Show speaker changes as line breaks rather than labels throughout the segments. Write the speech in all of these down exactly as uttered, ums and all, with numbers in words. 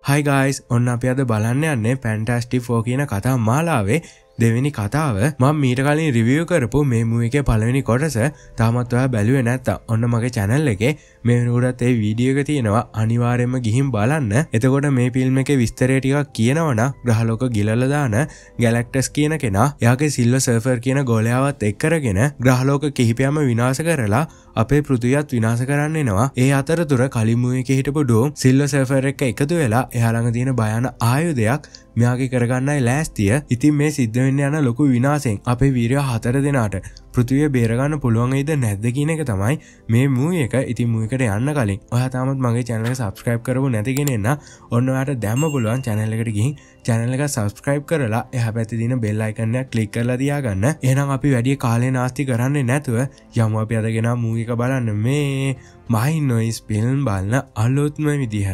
Hi guys, ඔන්න අපි අද බලන්න යන්නේ Fantastic Four කියන කතා මාලාවේ දෙවෙනි කතාව. මම මීට කලින් රිවිව් කරපු මේ මූවි එකේ පළවෙනි කොටස තාමත් ඔයා බැලුවේ නැත්තම් ඔන්න මගේ channel එකේ මේ වෙනකොටත් ඒ වීඩියෝ එක තියෙනවා. අනිවාර්යයෙන්ම ගිහින් බලන්න. එතකොට මේ ෆිල්ම් එකේ විස්තරය ටිකක් කියනවනම් ග්‍රහලෝක ගිලලා දාන ගැලැක්ටස් කියන කෙනා එයාගේ සිල්වර් සර්ෆර් කියන ගෝලයාවත් එක්ක කරගෙන ග්‍රහලෝක කිහිපයක්ම විනාශ කරලා අපේ පෘථිවියත් විනාශ කරන්න එනවා. ඒ අතරතුර කලින් මූවි එකේ හිටපු ඩෝම් සිල්වර් සර්ෆර් එක්ක එකතු වෙලා එයා ළඟ තියෙන භයානක ආයුධයක් මෙයාගේ කරගන්නයි ලෑස්තිය. ඉතින් මේ සිද්ධ වෙන්න යන ලොකු විනාශයෙන් අපේ වීරයෝ හතර දෙනාට පෘථිවිය බේරගන්න පුළුවන් වෙයිද නැද්ද කියන එක තමයි මේ මූවි එක. ඉතින් මූවි එකට යන්න කලින් ඔයා තාමත් මගේ channel එක subscribe කරපු නැති කෙනෙක් නම් ඔන්න ඔයාට දැම්ම පුළුවන් channel එකට ගිහින් channel එක subscribe කරලා එහා පැත්තේ තියෙන bell icon එක click කරලා තියාගන්න. එහෙනම් අපි වැඩි කාලේ නාස්ති කරන්නේ නැතුව යමු අපි අද ගෙනා මූවි එක බලන්න මේ MineVoice film බලන අලුත්ම විදිහ.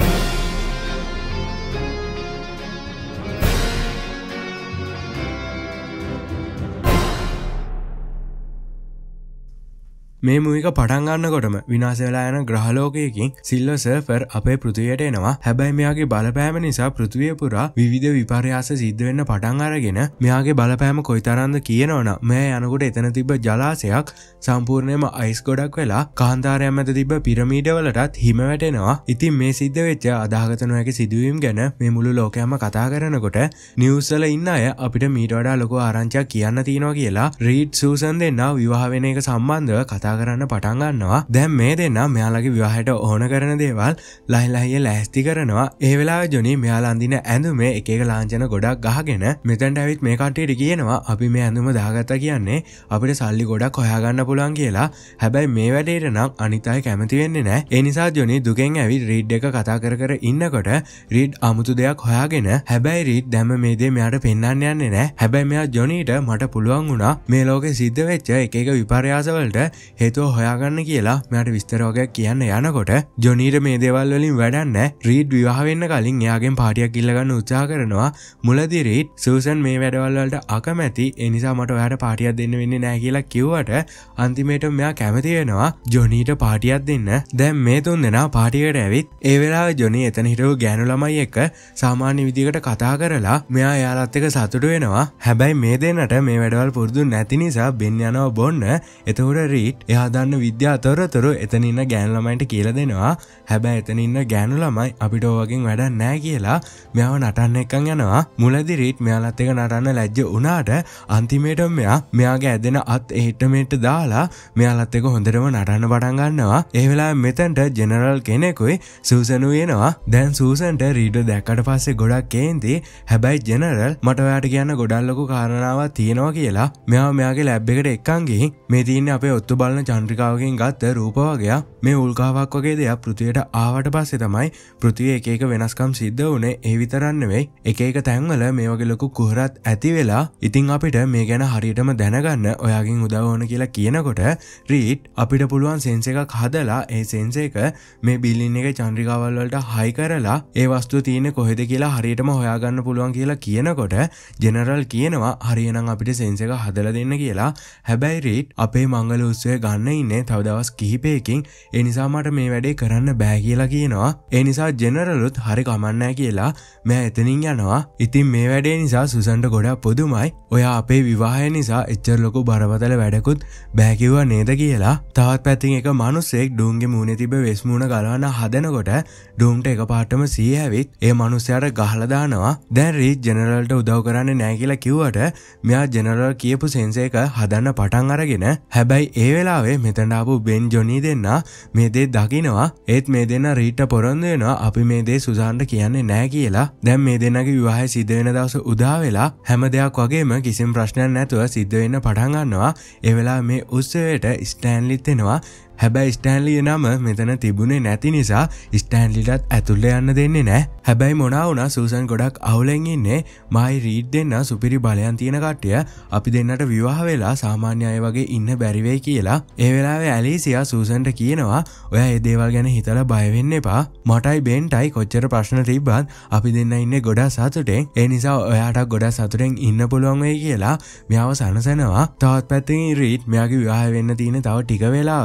මේ මූවි එක පටන් ගන්නකොටම විනාශ වෙලා යන ග්‍රහලෝකයකින් සිල්වර් සර්ෆර් අපේ පෘථිවියට එනවා. හැබැයි මෙයාගේ බලපෑම නිසා පෘථිවිය පුරා විවිධ විපර්යාස සිද්ධ වෙන්න පටන් අරගෙන මෙයාගේ බලපෑම කොයිතරම්ද කියනවනම් මෙයා යනකොට එතන තිබ්බ ජලාශයක් සම්පූර්ණයෙන්ම අයිස් ගොඩක් වෙලා කාන්තාරයන් මැද තිබ්බ පිරමීඩ වලටත් හිම වැටෙනවා. ඉතින් මේ සිද්ධ වෙච්ච අදාහගත නොහැකි සිදුවීම් ගැන මේ මුළු ලෝකයම කතා කරනකොට නිවුස් වල ඉන්න අය අපිට මීට වඩා ලොකු ආරංචියක් කියන්න තියෙනවා කියලා රීඩ් සූසන් දෙන්නා විවාහ වෙන එක සම්බන්ධව කතා කරන්න පටන් ගන්නවා. දැන් මේ දෙන්නා මෙයාලගේ විවාහයට ඕන කරන දේවල් ලහි ලහිය ලෑස්ති කරනවා. ඒ වෙලාවේ ජොනි මෙයාලා අඳින ඇඳුමේ එක එක ලාංඡන ගොඩක් ගහගෙන මෙතනට ඇවිත් මේ කට්ටියට කියනවා අපි මේ ඇඳුම දාගත්තා කියන්නේ අපිට සල්ලි ගොඩක් හොයාගන්න පුළුවන් කියලා. හැබැයි මේ වැඩේට නම් අනිත් අය කැමති වෙන්නේ නැහැ. ඒ නිසා ජොනි දුකෙන් ඇවිත් රීඩ් එක කතා කර කර ඉන්නකොට රීඩ් අමුතු දෙයක් හොයාගෙන හැබැයි රීඩ් දැම්ම මේ දේ මෙයාට පෙන්වන්න යන්නේ නැහැ. හැබැයි මෙයා ජොනිට මට පුළුවන් වුණා මේ ලෝකේ සිද්ධ වෙච්ච එක එක විපර්යාස වලට හේතුව හොයාගන්න කියලා මෙයාට විස්තර වගේක් කියන්න යනකොට ජොනීට මේ දේවල් වලින් වැඩක් නැහැ. රීඩ් විවාහ වෙන්න කලින් එයාගෙන් පාටියක් ඉල්ල ගන්න උත්සාහ කරනවා. මුලදී රීඩ් සූසන් මේ වැඩවල වලට අකමැති ඒ නිසා මට ඔයාට පාටියක් දෙන්න වෙන්නේ නැහැ කියලා කිව්වට අන්තිමේට මෙයා කැමති වෙනවා ජොනීට පාටියක් දෙන්න. දැන් මේ තුන් දෙනා පාටියකට ඇවිත් ඒ වෙලාවේ ජොනී එතන හිටපු ගෑනු ළමයි එක්ක සාමාන්‍ය විදිහකට කතා කරලා මෙයා එයාලත් එක්ක සතුටු වෙනවා. හැබැයි මේ දෙන්නට මේ වැඩවල් පුරුදු නැති නිසා බෙන් යනවා බොන්න. එතකොට රීඩ් එයා දන්න විද්‍යා තොරතුරු එතන ඉන්න ගෑනු ළමයින්ට කියලා දෙනවා. හැබැයි එතන ඉන්න ගෑනු ළමයි අපිට ඔය වගේ වැඩක් නැහැ කියලා මෙයාව නටන්න එක්කන් යනවා. මුලදී රීඩ් මෙයාලත් එක්ක නටන්න ලැජ්ජ වුණාට අන්තිමේට මෙයා මෙයාගේ ඇදෙන අත් එහෙට මෙහෙට දාලා මෙයාලත් එක්ක හොඳටම නටන්න පටන් ගන්නවා. ඒ වෙලාවේ මෙතනට ජෙනරල් කෙනෙකුයි සූසනුයි එනවා. දැන් සූසන්ට රීඩ් දැක්කට පස්සේ ගොඩක් කේන්ති. හැබැයි ජෙනරල් මට ඔයාට කියන්න ගොඩක් ලොකු කාරණාවක් තියෙනවා කියලා මෙයාව මෙයාගේ ලැබ් එකට එක්කන් ගිහින් මේ තියෙන්නේ අපේ ඔත්තු බලන චන්ද්‍රිකාවකින් ගත්ත රූප වගේක්. මේ උල්කාවක් වගේ දෙයක් පෘථිවියට ආවට පස්සේ තමයි පෘථිවිය එක එක වෙනස්කම් සිද්ධ වුනේ. ඒ විතරක් නෙවෙයි එක එක තැන්වල මේ වගේ ලොකු කුහරත් ඇති වෙලා ඉතින් අපිට මේ ගැන හරියටම දැනගන්න ඔයාගෙන් උදව් ඕන කියලා කියනකොට රීඩ් අපිට පුළුවන් සෙන්ස් එකක් හදලා ඒ සෙන්ස් එක මේ බිල්ඩින් එකේ චන්ද්‍රිකාවල් වලට හයි කරලා ඒ වස්තුව තියෙන්නේ කොහෙද කියලා හරියටම හොයාගන්න පුළුවන් කියලා කියනකොට ජෙනරල් කියනවා හරියනම් අපිට සෙන්ස් එක හදලා දෙන්න කියලා. හැබැයි රීඩ් අපේ මංගල උත්සවය ගන්න ඉන්නේ තව දවස් කිහිපයකින්. ඒ නිසා මට මේ වැඩේ කරන්න බෑ කියලා කියනවා. ඒ නිසා ජෙනරලුත් හරි කමන්නෑ කියලා මෙයා එතනින් යනවා. ඉතින් මේ වැඩේ නිසා සුසන්ට ගොඩක් පුදුමයි. ඔයා අපේ විවාහය නිසා එච්චර ලොකු බරපතල වැඩකුත් බෑ කිව්වා නේද කියලා. තවත් පැත්තකින් එක මිනිහෙක් ඩූම්ගේ මූණේ තිබ්බ වෙස් මූණ ගලවන්න හදනකොට ඩූම්ට එකපාරටම සිහිය ඇවිත් ඒ මිනිහයාට ගහලා දානවා. දැන් රීඩ් ජෙනරල්ට උදව් කරන්නේ නැහැ කියලා කිව්වට මෙයා ජෙනරල් කියපු සෙන්ස් එක හදන්න පටන් අරගෙන හැබැයි ඒ වෙලාවේ මෙතන ආපු බෙන් ජොනි දෙන්නා මේ දේ දකිනවා. ඒත් මේ දෙන්න රීට්ට පොරොන්දු වෙනවා අපි මේ දේ සුසාන්ට කියන්නේ නැහැ කියලා. දැන් මේ දෙන්නගේ විවාහය සිද්ධ වෙන දවස උදා වෙලා හැම දෙයක් වගේම කිසිම ප්‍රශ්නයක් නැතුව සිද්ධ වෙන්න පටන් ගන්නවා. ඒ වෙලාවේ මේ උත්සවයට ස්ටෑන්ලිත් එනවා. හැබැයි ස්ටෑන්ලි නම මෙතන තිබුණේ නැති නිසා ස්ටෑන්ලිටත් ඇතුළට යන්න දෙන්නේ නැහැ. හැබැයි මොනවා වුණා සූසන් ගොඩක් අවුලෙන් ඉන්නේ. මායි රීඩ් දෙන්න සුපිරි බලයන් තියෙන කට්ටිය අපි දෙන්නට විවාහ වෙලා සාමාන්‍ය අය වගේ ඉන්න බැරි වෙයි කියලා. ඒ වෙලාවේ ඇලිසියා සූසන්ට කියනවා ඔයා මේ දේවල් ගැන හිතලා බය වෙන්න එපා. මටයි බෙන්ටයි කොච්චර ප්‍රශ්න තිබ්බත් අපි දෙන්න ඉන්නේ ගොඩක් සතුටෙන්. ඒ නිසා ඔයාට ගොඩක් සතුටෙන් ඉන්න පුළුවන් වෙයි කියලා මෙයාව සනසනවා. තවත් පැත්තකින් රීඩ් මෙයාගේ විවාහ වෙන්න තියෙන තව ටික වෙලාවයි.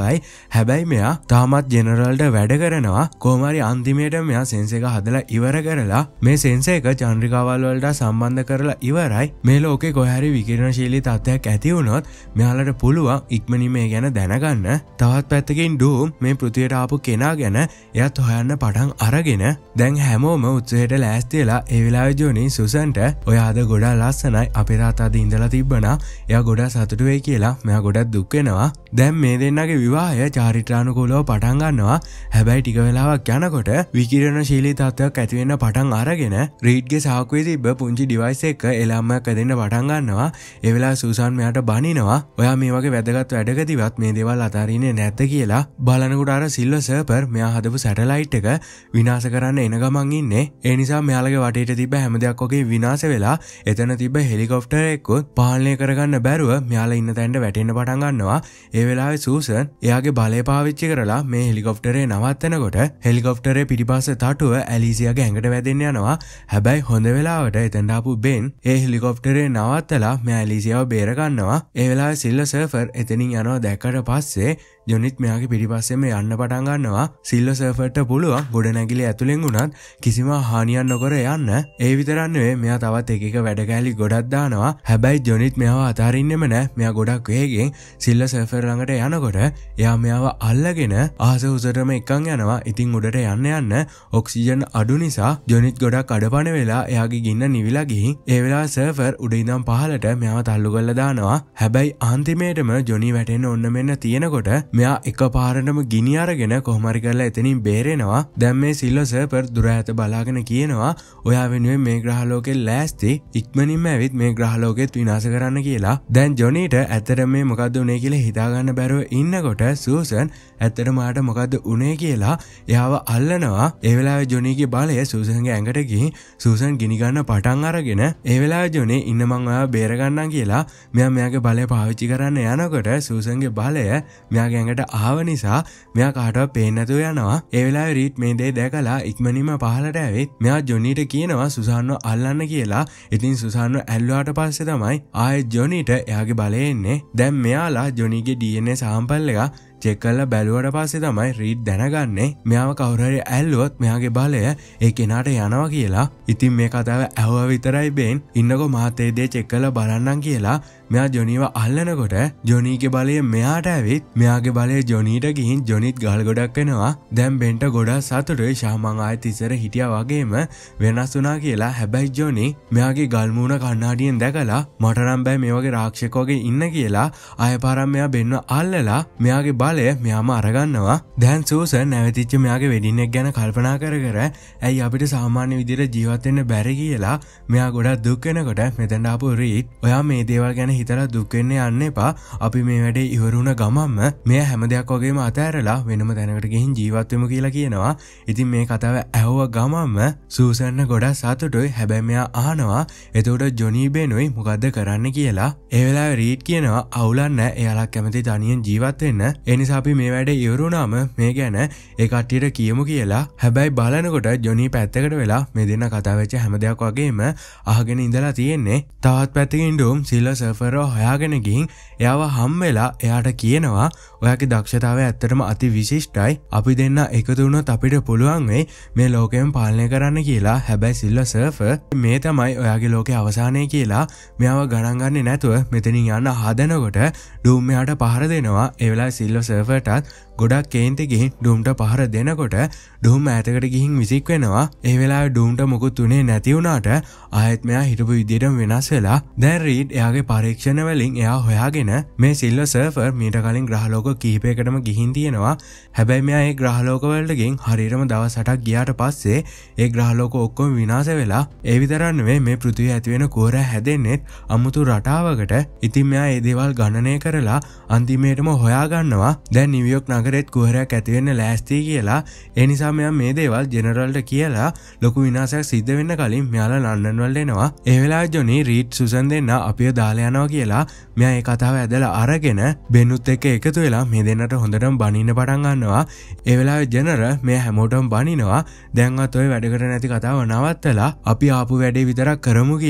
හැබැයි මෙයා තාමත් ජෙනරල්ට වැඩ කරනවා. කොහොම හරි අන්තිමේට මෙයා සෙන්ස් එක හදලා ඉවර කරලා මේ සෙන්ස් එක චන්ද්‍රිකාවල් වලට සම්බන්ධ කරලා ඉවරයි. මේ ලෝකේ කොහේ හරි විකිරණශීලී තත්ත්වයක් ඇති වුණොත් මෙයාලට පුළුවන් ඉක්මනින් මේ ගැන දැනගන්න. තවත් පැත්තකින් ඩූම් මේ පෘථිවියට ආපු කෙනා ගැන එයාත් හොයන්න පටන් අරගෙන දැන් හැමෝම උත්සවයට ලෑස්ති වෙලා ඒ වෙලාවේ ජොනි සුසන්ට ඔයා අද ගොඩාක් ලස්සනයි අපේ තාත්තා අද ඉඳලා තිබ්බනා එයා ගොඩාක් සතුටු වෙයි කියලා මෙයා ගොඩක් දුක් වෙනවා. දැන් මේ දෙන්නගේ විවාහය චාරිත්‍රානුකූලව පටන් ගන්නවා. හැබැයි ටික වෙලාවක් යනකොට විකිරණශීලී තත්ත්වයක් ඇති වෙන්න පටන් අරගෙන රීඩ්ගේ සාක්කුවේ තිබ්බ පුංචි ඩිවයිස් එක එළාම්මක් ඇදෙන්න පටන් ගන්නවා. ඒ වෙලාවේ සුසන් මෙයාට බනිනවා. ඔයා මේ වගේ වැදගත් වැඩකදීවත් මේ දේවල් අතාරින්නේ නැද්ද කියලා. බලනකොට අර සිල්වර් සර්පර් මෙයා හදපු සැටලයිට් එක විනාශ කරන්න එන ගමන් ඉන්නේ. ඒ නිසා මෙයාලගේ වටේට තිබ්බ හැම දෙයක් වගේ විනාශ වෙලා එතන තිබ්බ හෙලිකොප්ටර් එකකුත් පාලනය කරගන්න බැරුව මෙයාලා ඉන්න තැනට වැටෙන්න පටන් ගන්නවා. ඒ වෙලාවේ සූසන් එයාගේ බලය පාවිච්චි කරලා මේ හෙලිකොප්ටරේ නවත්තනකොට හෙලිකොප්ටරේ පිටිපස්සේ තටුව ඇලිසියාගේ ඇඟට වැදෙන්න යනවා. හැබැයි හොඳ වෙලාවට එතනට ආපු බෙන් ඒ හෙලිකොප්ටරේ නවත්තලා මෙයා ඇලිසියාව බේර ගන්නවා. ඒ වෙලාවේ සිල්වර් සර්ෆර් එතනින් යනවා දැක්කට පස්සේ ජොනිත් මෙයාගේ පිටිපස්සෙම යන්න පටන් ගන්නවා. සිල්වර් සර්ෆර්ට පුළුවන් ගොඩනැගිලි ඇතුලෙන් උනත් කිසිම හානියක් නොකර යන්න. ඒ විතරක් නෙවෙයි මෙයා තවත් එක එක වැඩ කැලි ගොඩක් දානවා. හැබැයි ජොනිත් මෙයාව අතාරින්නෙම නෑ. මෙයා ගොඩක් වේගෙන් සිල්වර් සර්ෆර් ළඟට යනකොට එයා මෙයාව අල්ලගෙන ආස උසටම එකන් යනවා. ඉතින් උඩට යන්න යන්න ඔක්සිජන් අඩු නිසා ජොනිත් ගොඩක් අඩපණ වෙලා එයාගේ ගින්න නිවිලා ගිහින් ඒ වෙලාවේ සර්ෆර් උඩ ඉඳන් පහලට මෙයාව තල්ලු කරලා දානවා. හැබැයි අන්තිමේටම ජොනි වැටෙන්න ඕන්න මෙන්න තියෙනකොට මෙයා එකපාරටම ගිනි අරගෙන කොහොම හරි කරලා එතනින් බේරෙනවා. දැන් මේ සිල්වර් සර්පර් දුර ඈත බලාගෙන කියනවා ඔයා වෙනුවෙන් මේ ග්‍රහලෝකෙ ලෑස්ති ඉක්මනින්ම ඇවිත් මේ ග්‍රහලෝකෙත් විනාශ කරන්න කියලා. දැන් ජොනිට ඇත්තට මේ මොකද්ද උනේ කියලා හිතා ගන්න බැරුව ඉන්නකොට සූසන් ඇත්තට මාට මොකද්ද උනේ කියලා එයාව අල්ලනවා. ඒ වෙලාවේ ජොනිගේ බලය සූසන්ගේ ඇඟට ගිහින් සූසන් ගිනි ගන්න පටන් අරගෙන ඒ වෙලාවේ ජොනි ඉන්න මං ඔයාව බේර ගන්නම් කියලා මෙයා මෙයාගේ බලය පාවිච්චි කරන්න යනකොට සූසන්ගේ බලය මෙයාගේ ඇඟට ආව නිසා මෙයා කාටවත් පේන්නේ නැතුව යනවා. ඒ වෙලාවේ රීඩ් මේ දේ දැකලා ඉක්මනින්ම පහලට ඇවිත් මෙයා ජොනිට කියනවා සුසාන්ව අල්ලන්න කියලා. ඉතින් සුසාන්ව ඇල්ලුවාට පස්සේ තමයි ආයෙත් ජොනිට එයාගේ බලය එන්නේ. දැන් මෙයාලා ජොනිගේ ඩී එන් ඒ සාම්පල් එක චෙක් කරලා බැලුවට පස්සේ තමයි රීඩ් දැනගන්නේ මෙයාව කවුරු හරි ඇල්ලුවොත් මෙයාගේ බලය ඒ කෙනාට යනවා කියලා. ඉතින් මේ කතාව ඇහුවා විතරයි බෙන් ඉන්නකෝ මාත් ඒ දේ චෙක් කරලා බලන්නම් කියලා මෙයා ජොනිව අල්ලනකොට ජොනීගේ බලය මෙයාට ඇවිත් මෙයාගේ බලය ජොනීට ගිහින් ජොනිත් ගල් ගොඩක් වෙනවා. දැන් බෙන්ට ගොඩක් සතුටුයි ශාමන් ආයෙත් ඉස්සර හිටියා වගේම වෙනස් වුණා කියලා. හැබැයි ජොනි මෙයාගේ ගල් මූණ කණ්ණාඩියෙන් දැකලා මට නම් බෑ මේ වගේ රාක්ෂක වගේ ඉන්න කියලා ආයෙ පාරක් මෙයා බෙන්ව අල්ලලා මෙයාගේ බලය මෙයාම අරගන්නවා. දැන් සූසන් නැවතිච්ච මෙයාගේ වෙඩින් එක ගැන කල්පනා කර කර ඇයි අපිට සාමාන්‍ය විදිහට ජීවත් වෙන්න බැරි කියලා මෙයා ගොඩක් දුක් වෙනකොට මෙතනට ආපු රීඩ් ඔයා මේ දේවල් ගැන හිතලා දුක් වෙන්න යන්න එපා. අපි මේ වැඩේ ඉවර වුණ ගමන්ම මෙයා හැම දෙයක් වගේම අතෑරලා වෙනම තැනකට ගිහින් ජීවත් වෙමු කියලා කියනවා. ඉතින් මේ කතාව ඇහුව ගමන්ම සූසන් ගොඩක් සතුටුයි. හැබැයි මෙයා අහනවා එතකොට ජොනි බෙනුයි මොකද්ද කරන්න කියලා. ඒ වෙලාවේ රීඩ් කියනවා අවුලක් නැහැ එයාලා කැමති තනියෙන් ජීවත් වෙන්න. ඒ නිසා අපි මේ වැඩේ ඉවර වුණාම මේ ගැන ඒ කට්ටියට කියමු කියලා. හැබැයි බලනකොට ජොනි පැත්තකට වෙලා මේ දෙන්න කතා වෙච්ච හැම දෙයක් වගේම අහගෙන ඉඳලා තියෙන්නේ. තවත් පැත්තකින් ඩූම් සිල්වර් සර්ෆර්ව හොයාගෙන ගිහින් එයාව හම් වෙලා එයාට කියනවා ඔයාගේ දක්ෂතාවය ඇත්තටම අති විශිෂ්ටයි. අපි දෙන්න එකතු වුණොත් අපිට පුළුවන් වෙයි මේ ලෝකෙම පාලනය කරන්න කියලා. හැබැයි සිල්වර් සර්ෆර් මේ තමයි ඔයාගේ ලෝකේ අවසානය කියලා මෙයාව ගණන් ගන්නේ නැතුව මෙතනින් යන්න හදනකොට ඩූම් මෙයාට පහර දෙනවා. ඒ වෙලාවේ සිල්වර් සර්ෆර්ටත් ගොඩක් කේන්ති ගිහින් ඩූම්ට පහර දෙනකොට ඩූම් ඈතකට ගිහින් විසික් වෙනවා. ඒ වෙලාවේ ඩූම්ට මොකුත් උනේ නැති වුණාට ආයෙත් මෙයා හිටපු විදියටම වෙනස් වෙලා දැන් රීඩ් එයාගේ පරීක්ෂණ වලින් එයා හොයාගෙන මේ සිල්වර් සර්ෆර් මීට කලින් ග්‍රහලෝක කිහිපයකටම ගිහින් තියෙනවා. හැබැයි මෙයා ඒ ග්‍රහලෝක වලට ගිහින් හරියටම දවස් අටක් ගියාට පස්සේ ඒ ග්‍රහලෝක ඔක්කොම විනාශ වෙලා ඒ විතරක් නෙවෙයි මේ පෘථිවිය ඇති වෙන කුහරය හැදෙන්නෙත් අමුතු රටාවකට. ඉතින් මෙයා ඒ දේවල් ගණනය කරලා අන්තිමේටම හොයා ගන්නවා දැන් නිව්යෝක් නගරෙත් කුහරයක් ඇති වෙන්න ලෑස්ති කියලා. ඒ නිසා මෙයා මේ දේවල් ජෙනරල්ට කියලා ලොකු විනාශයක් සිද්ධ වෙන්න කලින් මෙයාලා ලන්ඩන් වලට එනවා. ඒ වෙලාවේ ජොනි රීඩ් සුසන් දෙන්න අපිව දාලා යනවා කියලා මෙයා ඒ කතාව ඇදලා අරගෙන බෙනුත් එක්ක එකතු වෙලා මේ දෙන්නට හොඳටම බනින්න පටන් ගන්නවා. ඒ වෙලාවේ ජෙනරල් මේ හැමෝටම බනිනවා දැන්වත් ඔය වැඩකට නැති කතාව නවත්තලා අපි ආපු වැඩේ විතරක් කරමු කියලා.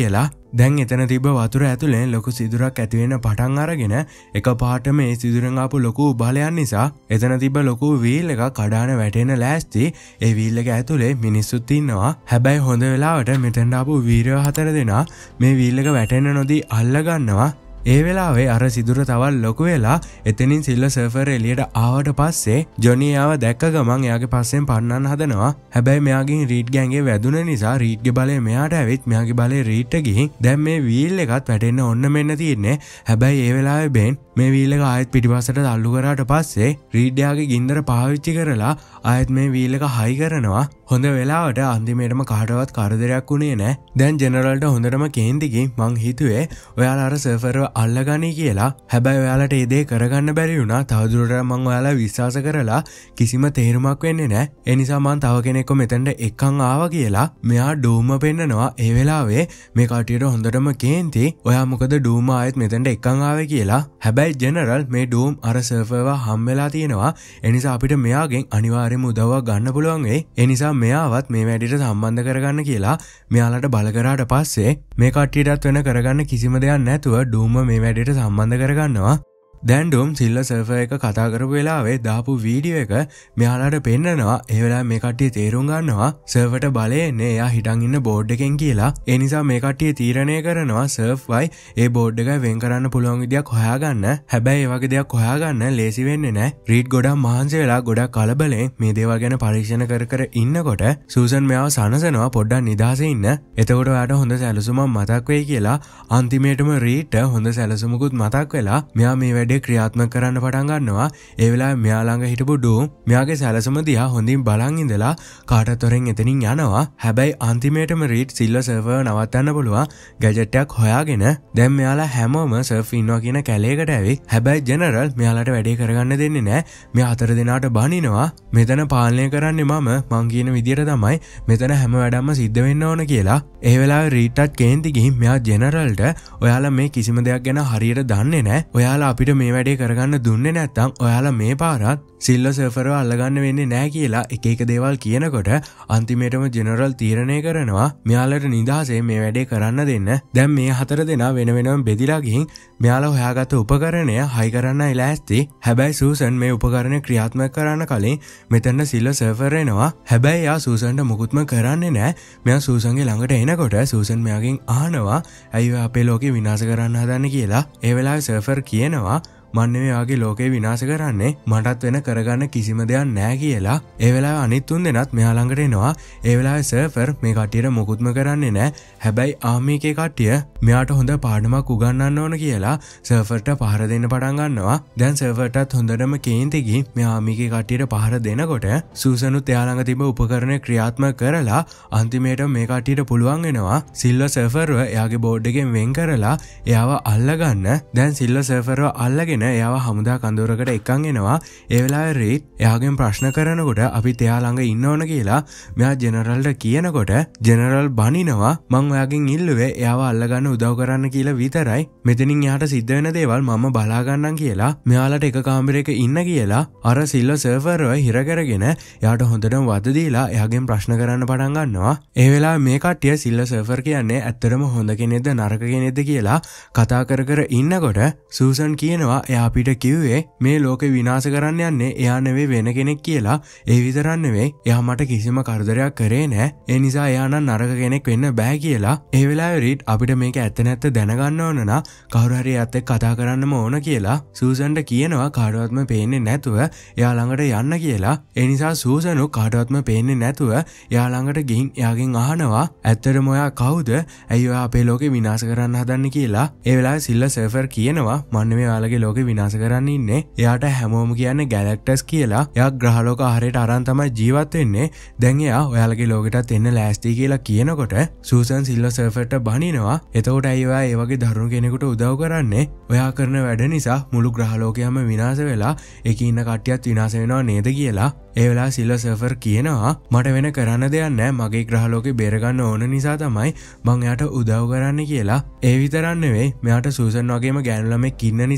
දැන් එතන තිබ්බ වතුර ඇතුලෙන් ලොකු සිදුරක් ඇති වෙන්න පටන් අරගෙන එකපාරට මේ සිදුරෙන් ආපු ලොකු බලයන් නිසා එතන තිබ්බ ලොකු වීල් එක කඩාන වැටෙන්න ලෑස්ති. ඒ වීල් එක ඇතුලේ මිනිස්සුත් ඉන්නවා. හැබැයි හොඳ වෙලාවට මෙතෙන්ට ආපු වීරයෝ හතර දෙනා මේ වීල් එක වැටෙන්න නොදී අල්ල ගන්නවා. ඒ වෙලාවේ අර සිදුර තවල් ලොකු වෙලා එතනින් සිල්වර් සර්ෆර් එළියට ආවට පස්සේ ජොනි ආව දැක්ක ගමන් එයාගේ පස්සෙන් පන්නන්න හදනවා. හැබැයි මෙයාගෙන් රීඩ් ගෑන්ගේ වැදුන නිසා රීඩ්ගේ බලය මෙයාට ඇවිත් මෙයාගේ බලය රීඩ්ට ගිහින් දැන් මේ වීල් එකත් වැටෙන්න ඔන්න මෙන්න තියෙන්නේ. හැබැයි ඒ වෙලාවේ බෙන් මේ වීල් එක ආයෙත් පිටිපස්සට තල්ලු කරාට පස්සේ රීඩ් යාගේ ගින්දර පාවිච්චි කරලා ආයෙත් මේ වීල් එක හයි කරනවා. හොඳ වෙලාවට අන්තිමේටම කාටවත් කරදරයක් වුණේ නැහැ. දැන් ජෙනරල්ට හොඳටම කේන්ති ගිහින් මං හිතුවේ ඔයාලා අර සර්ෆර්ව අල්ලගනි කියලා. හැබැයි ඔයාලට ඒ දේ කරගන්න බැරි වුණා. තවදුරටත් මං ඔයාලා විශ්වාස කරලා කිසිම තේරුමක් වෙන්නේ නැහැ. ඒ නිසා මං තව කෙනෙක්ව මෙතනට එක්කන් ආවා කියලා මෙයා ඩූම පෙන්නනවා. ඒ වෙලාවේ මේ කට්ටියට හොඳටම කේන්ති ඔයා මොකද ඩූම ආයෙත් මෙතනට එක්කන් ආවේ කියලා. හැබැයි ජෙනරල් මේ ඩූම් අර සර්ෆර්ව හම් වෙලා තියෙනවා. ඒ නිසා අපිට මෙයාගෙන් අනිවාර්යයෙන්ම උදව්වක් ගන්න පුළුවන් වෙයි. ඒ නිසා මෙයාවත් මේ වැඩේට සම්බන්ධ කරගන්න කියලා මෙයාලට බල කරාට පස්සේ මේ කට්ටියටත් වෙන කරගන්න කිසිම දෙයක් නැතුව ඩූම මේ වැඩේට සම්බන්ධ කරගන්නවා. දැන් ඩූම් සිල්වර් සර්ෆර් එක කතා කරපු වෙලාවේ දාපු වීඩියෝ එක මෙයාලට පෙන්නනවා. ඒ වෙලාවේ මේ කට්ටිය තේරුම් ගන්නවා සර්ෆර්ට බලය එන්නේ එයා හිටන් ඉන්න බෝඩ් එකෙන් කියලා. ඒ නිසා මේ කට්ටිය තීරණය කරනවා සර්ෆ්වයි ඒ බෝඩ් එක වෙන් කරන්න පුළුවන් විදියක් හොයාගන්න. හැබැයි ඒ වගේ දෙයක් හොයාගන්න ලේසි වෙන්නේ නැහැ. රීඩ් ගොඩක් මහන්සි වෙලා ගොඩක් කලබලෙන් මේ දේවල් ගැන පරීක්ෂණ කර කර ඉන්නකොට සූසන් මෙයාව සනසනවා පොඩ්ඩක් නිදාසේ ඉන්න. එතකොට ඔයාට හොඳ සැලසුමක් මතක් වෙයි කියලා. අන්තිමේටම රීඩ්ට හොඳ සැලසුමකුත් මතක් වෙලා මෙයා මේ වැඩේ ක්‍රියාත්මක කරන්න පටන් ගන්නවා. ඒ වෙලාවේ මෙයා ළඟ හිටපු ඩූම් මෙයාගේ සැලසුම දිහා හොඳින් බලන් ඉඳලා කාටත් තොරෙන් එතනින් යනවා. හැබැයි අන්තිමේටම රීඩ් සිල්වර් සර්ෆර් නවත්තන්න පුළුවන් ගැජට් එකක් හොයාගෙන දැන් මෙයාලා හැමෝම සර්ෆ් ඉන්නවා කියන කැලේකට ඇවිත් හැබැයි ජෙනරල් මෙයාලට වැඩේ කරගන්න දෙන්නේ නැහැ. මෙයා හතර දෙනාට බනිනවා. මෙතන පාලනය කරන්නේ මම මං කියන විදියට තමයි මෙතන හැම වැඩක්ම සිද්ධ වෙන්න ඕන කියලා. ඒ වෙලාවේ රීඩ්ටත් කේන්ති ගිහින් මෙයා ජෙනරල්ට ඔයාලා මේ කිසිම දෙයක් ගැන හරියට දන්නේ නැහැ. ඔයාලා අපිට මේ වැඩේ කරගන්න දුන්නේ නැත්තම් ඔයාලා මේ පාරත් සිල්වර් සර්ෆර්ව අල්ලගන්න වෙන්නේ නැහැ කියලා එක එක දේවල් කියනකොට අන්තිමේටම ජෙනරල් තීරණය කරනවා මෙයාලට නිදහසේ මේ වැඩේ කරන්න දෙන්න. දැන් මේ හතර දෙනා වෙන වෙනම බෙදිලා ගිහින් මෙයාලා හොයාගත්ත උපකරණය හයි කරන්නයි ලෑස්ති. හැබැයි සූසන් මේ උපකරණය ක්‍රියාත්මක කරන්න කලින් මෙතන සිල්වර් සර්ෆර් එනවා. හැබැයි යා සූසන්ට මුකුත්ම කරන්නේ නැහැ. මෙයා සූසන්ගේ ළඟට එනකොට සූසන් මෙයාගෙන් අහනවා ඇයි ඔයා අපේ ලෝකේ විනාශ කරන්න හදන්නේ කියලා. ඒ වෙලාවේ සර්ෆර් කියනවා මන් නෙමෙයි ඔයාගේ ලෝකේ විනාශ කරන්නේ මටත් වෙන කරගන්න කිසිම දෙයක් නැහැ කියලා. ඒ වෙලාවේ අනිත් තුන් දෙනාත් මෙයා ළඟට එනවා. ඒ වෙලාවේ සර්ෆර් මේ කට්ටියට මොකුත්ම කරන්නේ නැහැ. හැබැයි ආමි එකේ කට්ටිය මෙයාට හොඳ පාඩමක් උගන්වන්න ඕන කියලා සර්ෆර්ට පහර දෙන්න පටන් ගන්නවා. දැන් සර්ෆර්ටත් හොඳටම කේන්ති ගිහින් මෙයා ආමි එකේ කට්ටියට පහර දෙනකොට සූසනුත් එයා ළඟ තිබ්බ උපකරණ ක්‍රියාත්මක කරලා අන්තිමේට මේ කට්ටියට පුළුවන් වෙනවා සිල්වර් සර්ෆර්ව එයාගේ බෝඩ් එකෙන් වෙන් කරලා එයාව අල්ලගන්න. දැන් සිල්වර් සර්ෆර්ව අල්ලගෙන එයාව හමුදා කඳවුරකට එක්කන් එනවා. ඒ වෙලාවේ රීඩ් එයාගෙන් ප්‍රශ්න කරනකොට අපිත් එයා ළඟ ඉන්න ඕන කියලා මෙයා ජෙනරල්ට කියනකොට ජෙනරල් බනිනවා මං ඔයාගෙන් ඉල්ලුවේ එයාව අල්ලගන්න උදව් කරන්න කියලා විතරයි. මෙතනින් එයාට සිද්ධ වෙන දේවල් මම බලා ගන්නම් කියලා මෙයාලට එක කාමරයක ඉන්න කියලා අර සිල්වර් සර්ෆර්ව හිර කරගෙන එයාට හොඳටම වද දීලා එයාගෙන් ප්‍රශ්න කරන්න පටන් ගන්නවා. ඒ වෙලාවේ මේ කට්ටිය සිල්වර් සර්ෆර් කියන්නේ ඇත්තටම හොඳ කෙනෙක්ද නරක කෙනෙක්ද කියලා කතා කර කර ඉන්නකොට සූසන් කියනවා එයා අපිට කිව්වේ මේ ලෝකේ විනාශ කරන්න යන්නේ එයා නෙවෙයි වෙන කෙනෙක් කියලා. ඒ විතරක් නෙවෙයි එයා මට කිසිම කරදරයක් කරේ නැහැ. ඒ නිසා එයා නම් නරක කෙනෙක් වෙන්න බෑ කියලා. ඒ වෙලාවේ රීඩ් අපිට මේක ඇත්ත නැත්ත දැනගන්න ඕන නම් කවුරු හරි එයාත් එක්ක කතා කරන්නම ඕන කියලා සූසන්ට කියනවා කාටවත්ම පේන්නේ නැතුව එයා ළඟට යන්න කියලා. ඒ නිසා සූසනු කාටවත්ම පේන්නේ නැතුව එයා ළඟට ගිහින් එයාගෙන් අහනවා ඇත්තටම ඔයා කවුද? ඇයි ඔයා අපේ ලෝකේ විනාශ කරන්න හදන්නේ කියලා. ඒ වෙලාවේ සිල්වර් සර්ෆර් කියනවා මම නෙවෙයි ඔයාලගේ ලෝකේ විනාශ කරන්න ඉන්නේ. එයාට හැමෝම කියන්නේ ගැලැක්ටස් කියලා. එයා ග්‍රහලෝක ආහාරයට අරන් තමයි ජීවත් වෙන්නේ. දැන් එයා ඔයාලගේ ලෝකෙටත් එන්න ලෑස්ති කියලා කියනකොට සූසන් සිල්වර් සර්ෆර්ට බනිනවා. එතකොට ඇයි ඔයා ඒ වගේ දරුණු කෙනෙකුට උදව් කරන්නේ? ඔයා කරන වැඩ නිසා මුළු ග්‍රහලෝකයම විනාශ වෙලා ඒකේ ඉන්න කට්ටියත් විනාශ වෙනවා නේද කියලා. ඒ වෙලාවේ සිල්වර් සර්ෆර් කියනවා මට වෙන කරන්න දෙයක් නැහැ. මගේ ග්‍රහලෝකේ බේර ගන්න ඕන නිසා තමයි මං එයාට උදව් කරන්නේ කියලා. ඒ විතරක් නෙවෙයි මෙයාට සූසන් වගේම ගෑනු ළමෙක් ඉන්න නිසා තමයි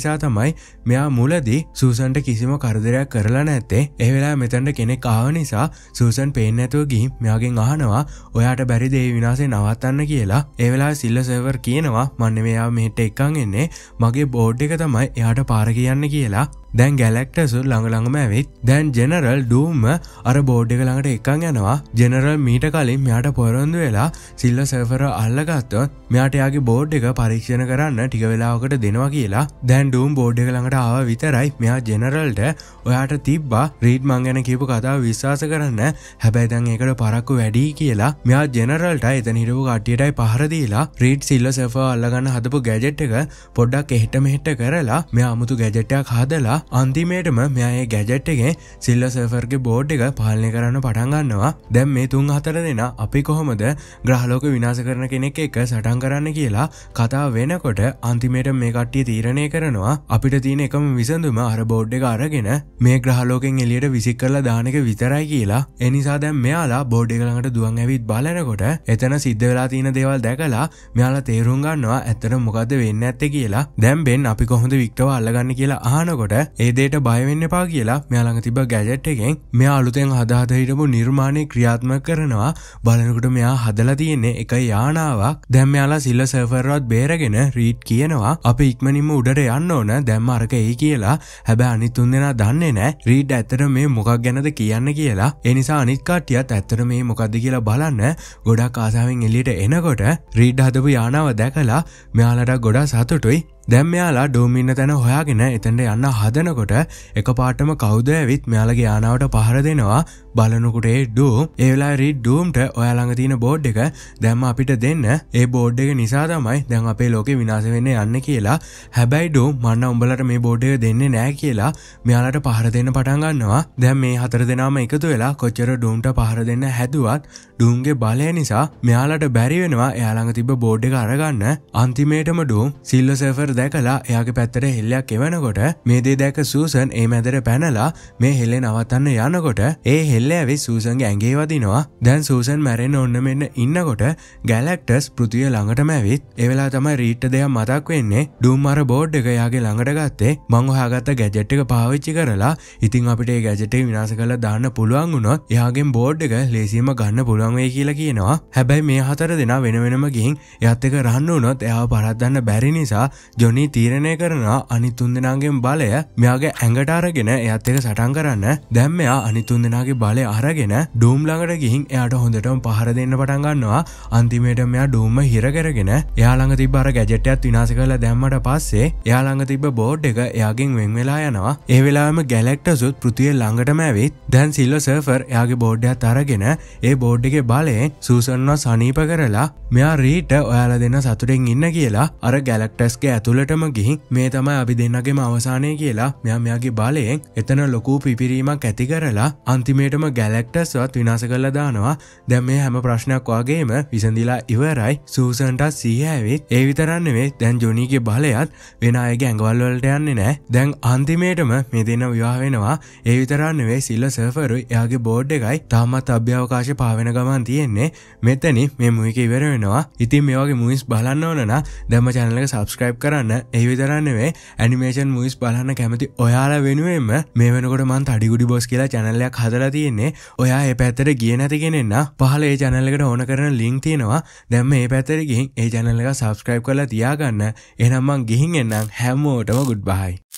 තමයි මෙයා මුලදී සූසන්ට කිසිම කරදරයක් කරලා නැත්තේ. ඒ වෙලාවේ මෙතනට කෙනෙක් ආව නිසා සූසන් පේන්නේ නැතුව ගිහින් මෙයාගෙන් අහනවා ඔයාට බැරිද මේ විනාශය නවත්තන්න කියලා. ඒ වෙලාවේ සිල්ලර් සර්වර් කියනවා මම මෙයා මෙහෙට එක්කන් එන්නේ මගේ බෝඩ් එක තමයි එයාට පාර කියන්න කියලා. දැන් ගැලැක්ටර්ස් ළඟ ළඟම ඇවිත් දැන් ජෙනරල් ඩූම් අර බෝඩ් එක ළඟට එක්කන් යනවා. ජෙනරල් මීට කලින් මෙයාට පොරොන්දු වෙලා සිල්ලර් සර්වර් අල්ලගත්තොත් මෙයාට යාගේ බෝඩ් එක පරීක්ෂණ කරන්න ටික වෙලාවකට දෙනවා කියලා. දැන් ඩූම් බෝඩ් එක ළඟට ආවා විතරයි මෙයා ජෙනරල්ට ඔයාට තිබ්බා රීඩ් මං ගැන කියපු කතාව විශ්වාස කරන්න. හැබැයි දැන් ඒකට පරක්කු වැඩි කියලා මෙයා ජෙනරල්ට එතන හිටපු කට්ටියටයි පහර දීලා රීඩ් සිල්ලර් සර්වර් අල්ලගන්න හදපු ගැජට් එක පොඩ්ඩක් එහෙට මෙහෙට කරලා මෙයා අමුතු ගැජට් එකක් හදලා අන්තිමේටම මෙයා ඒ ගැජට් එකේ සිල්ලර් සර්වර්ගේ බෝඩ් එක පාලනය කරන්න පටන් ගන්නවා. දැන් මේ තුන් හතර දෙනා අපි කොහොමද ග්‍රහලෝක විනාශ කරන කෙනෙක් එක්ක සටන් කරන්න කියලා කතාව වෙනකොට අන්තිමේට මේ කට්ටිය තීරණය කරනවා අපිට තියෙන එකම විසඳුම අර බෝඩ් එක අරගෙන මේ ග්‍රහලෝකෙන් එළියට විසික් කරලා දාන එක විතරයි කියලා. ඒ නිසා දැන් මෙයාලා බෝඩ් එක ළඟට දුවන් ඇවිත් බලනකොට එතන සිද්ධ වෙලා තියෙන දේවල් දැකලා මෙයාලා තේරුම් ගන්නවා ඇත්තටම මොකද්ද වෙන්නේ නැත්තේ කියලා. දැන් බෙන් අපි කොහොමද වික්ටර්ව අල්ලගන්නේ කියලා අහනකොට ඒ දෙයට බය වෙන්න එපා කියලා මෙයා ළඟ තිබ්බ ගැජට් එකෙන් මෙයා අලුතෙන් හදා හදා හිටපු නිර්මාණය ක්‍රියාත්මක කරනවා. බලනකොට මෙයා හදලා තියෙන්නේ එක යානාවක්. දැන් මෙයාලා සිල්ලර් සර්වර්වත් බේරගෙන රීඩ් කියනවා අපි ඉක්මනින්ම උඩට යන්න ඕන දැන් අරක එයි කියලා. හැබැයි අනිත් තුන් දෙනා දන්නේ නැහැ රීඩ් ඇත්තට මේ මොකක් ගැනද කියන්න කියලා. ඒ නිසා අනිත් කට්ටියත් ඇත්තට මේ මොකද්ද කියලා බලන්න ගොඩක් ආසාවෙන් එළියට එනකොට රීඩ් හදපු යානාව දැකලා මෙයාලට ගොඩක් සතුටුයි. දැන් මෙයාලා ඩූම් ඉන්න තැන හොයාගෙන එතනට යන්න හදනකොට එකපාරටම කවුද ඇවිත් මෙයාලගේ යානාවට පහර දෙනවා. බලනකොට ඒ ඩූම් ඒ වෙලාවේ රීඩ් ඩූම්ට ඔයා ළඟ තියෙන බෝඩ් එක දැන්ම අපිට දෙන්න. ඒ බෝඩ් එක නිසා තමයි දැන් අපේ ලෝකේ විනාශ වෙන්නේ යන්නේ කියලා. හැබැයි ඩූම් මන්න උඹලට මේ බෝඩ් එක දෙන්නේ නැහැ කියලා මෙයාලට පහර දෙන්න පටන් ගන්නවා. දැන් මේ හතර දෙනාම එකතු වෙලා කොච්චර ඩූම්ට පහර දෙන්න හැදුවත් ඩූම්ගේ බලය නිසා මෙයාලට බැරි වෙනවා එයා ළඟ තිබ්බ බෝඩ් එක අරගන්න. අන්තිමේටම ඩූම් සිල්ලර් සර්වර් දැකලා එයාගේ පැත්තට හෙල්ලයක් එවනකොට මේ දේ දැක සූසන් ඒ මැදට පැනලා මේ හෙල්ලේ නවත්තන්න යනකොට ඒ හෙල්ල ඇවිත් සූසන්ගේ ඇඟේ වදිනවා. දැන් සූසන් මැරෙන්න ඕන මෙන්න ඉන්නකොට ගැලැක්ටර්ස් පෘථිවිය ළඟටම ඇවිත් ඒ වෙලාව තමයි රීට්ට දෙයක් මතක් වෙන්නේ. ඩූම් අර බෝඩ් එක එයාගේ ළඟට ගත්තේ මං හොයාගත්ත ගැජට් එක පාවිච්චි කරලා. ඉතින් අපිට ඒ ගැජට් එක විනාශ කරලා දාන්න පුළුවන් වුණොත් එයාගෙන් බෝඩ් එක ලේසියෙන්ම ගන්න පුළුවන් වෙයි කියලා කියනවා. හැබැයි මේ හතර දෙනා වෙන වෙනම ගිහින් එයාත් එක්ක රහන්න වුණොත් එයාව පරද්දන්න බැරි නිසා ජොනි තීරණය කරනවා අනිත් තුන් දෙනාගෙන් බලය මෙයාගේ ඇඟට අරගෙන එයාත් එක්ක සටන් කරන්න. දැන් මෙයා අනිත් තුන් දෙනාගේ බලය අරගෙන ඩූම් ළඟට ගිහින් එයාට හොඳටම පහර දෙන්න පටන් ගන්නවා. අන්තිමේට මෙයා ඩූම්ම හිර කරගෙන එයා ළඟ තිබ්බ අර ගැජට් එකත් විනාශ කරලා දැම්මට පස්සේ එයා ළඟ තිබ්බ බෝඩ් එක එයාගෙන් වෙන් වෙලා යනවා. ඒ වෙලාවෙම ගැලැක්ටර්ස්ුත් පෘථිවිය ළඟටම ඇවිත් දැන් සිල්වර් සර්ෆර් එයාගේ බෝඩ් එකත් අරගෙන ඒ බෝඩ් එකේ බලයෙන් සූසන්ව සනීප කරලා මෙයා රීට ඔයාලා දෙන්න සතුටෙන් ඉන්න කියලා අර ගැලැක්ටර්ස්ගේ ඇතුළටම ගිහින් මේ තමයි අපි දෙන්නගේම අවසානය කියලා මෙයා මෙයාගේ බලයෙන් එතන ලොකු පිපිරීමක් ඇති කරලා අන්තිමේටම ගැලැක්ටර්ස්වත් විනාශ කරලා දානවා. දැන් මේ හැම ප්‍රශ්නයක් වගේම විසඳිලා ඉවරයි. සූසන්ට සිහිය ඇවිත් ඒ විතරක් නෙවෙයි දැන් ජොනීගේ බලයත් වෙන අයගේ ඇඟවල් වලට යන්නේ නැහැ. දැන් අන්තිමේටම මේ දෙන්න විවාහ වෙනවා. ඒ විතරක් නෙවෙයි සිල්වර් සර්ෆරුයි එයාගේ බෝඩ් එකයි තාමත් අභ්‍යවකාශය පාවෙන ගමන් තියෙන්නේ. මෙතනින් මේ මූවි එක ඉවර වෙනවා. ඉතින් මේ වගේ මූවිස් බලන්න ඕන නම් දැන්ම channel එක subscribe කරන්න. ඒ විතරක් නෙවෙයි animation movies බලන්න කැමති ඔයාලා වෙනුවෙන්ම මේ වෙනකොට මම තඩිගුඩි බොස් කියලා channel එකක් හදලා තියෙන්නේ. ඔයා මේ පැත්තට ගියේ නැති කෙනෙක් නම් පහළ ඒ channel එකට ඕන කරන link තියෙනවා. දැන් මේ පැත්තට ගිහින් ඒ channel එක subscribe කරලා තියාගන්න. එහෙනම් මම ගිහින් එන්නම්. හැමෝටම goodbye.